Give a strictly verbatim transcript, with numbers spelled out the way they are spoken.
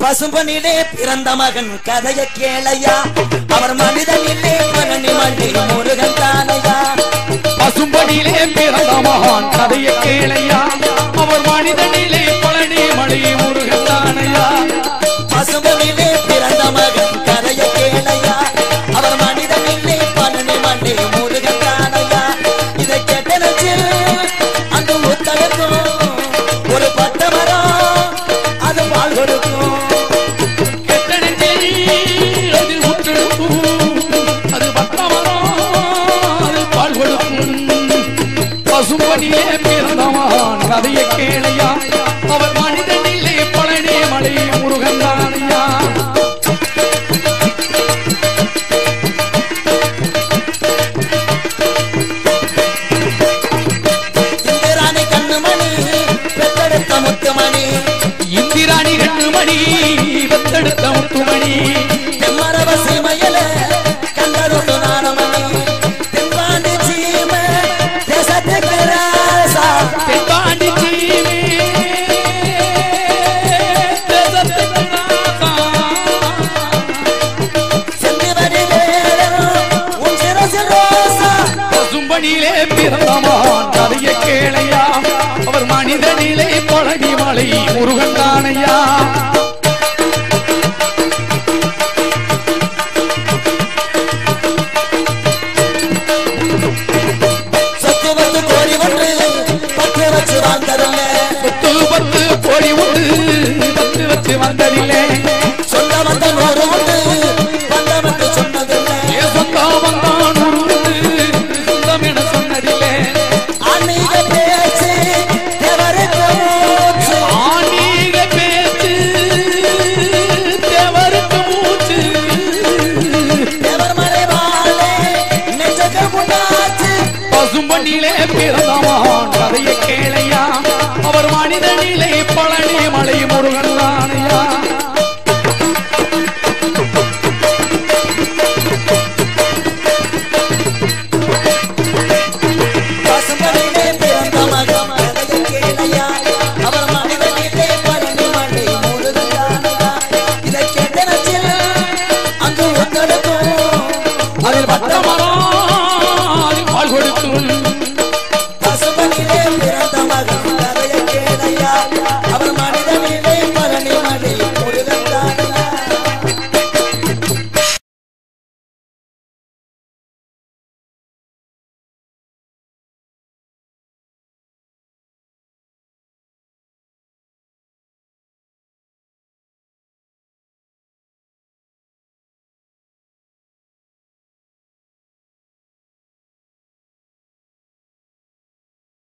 பசும்பனிலே பிறந்த மகன் கதையை கேளையா அவர் மனிதனிலே பழனி மலை முருகன் தானையா பசும்பனிலே பிறந்த மகன் கதையை கேளையா அவர் மனிதனிலே பழனி மலை முருகன் தானையா பசும்பனிலே பிறந்த மகன் கதையை கேளையா அவர் மனிதனிலே பழனி மலை முருகன் தானையா இதை கேட்டனச்சு அந்த முத்தகத்தும் ஒரு பட்ட மரம் அது பால் கொடுக்கும் பசும்பனிலே பிறந்தவன் கதையை கேளையா அவர் மனிதனிலே பழனி மலை முருகன் தானையா இந்திராணி கண்ணுமணி பெத்தெடுத்த முத்துமணி இந்திராணி கண்ணுமணி பெத்தெடுத்த முத்துமணி தெம்மரவ சீமையில கண்டதொண்டு நாணமணி தென்பாண்டி சீமை தேசத்துக்கு ராசா தென்பாண்டி சீமை தேசத்துக்கு ராசா செந்திவடி வேலும் உன் சிரசில் ரோசா பசும்பனிலே பிறந்தவன் கதையை கேளையா அவர் மனிதனிலே பழனி மலை முருகன் தானையா சொத்து வந்து கோரி ஒன்று பத்து வச்சு வாழ்ந்ததில்லை பத்து பத்து கோடி உண்டு பத்து வச்சு வந்ததில்லை சொந்த வந்த நூறு உண்டு பந்தம் என்று சொன்னதில்லை சொந்தம் வந்தான் உண்டு சொந்தம் என சொன்னதில்லை ஆன்மீக பேச்சு தேவருக்கு மூச்சு ஆன்மீக பேச்சு தேவருக்கு மூச்சு தேவர் மறைவாளே நெஞ்சக முன்னாச்சு பசும்பனிலே பிறந்தவன் கதையை கேளையா அவர் மனிதனிலே பழனி மலை முருகன் தானையா